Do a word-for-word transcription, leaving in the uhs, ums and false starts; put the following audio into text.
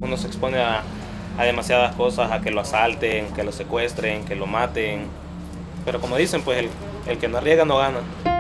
Uno se expone a, a demasiadas cosas, a que lo asalten, que lo secuestren, que lo maten. Pero como dicen, pues el, el que no arriesga no gana.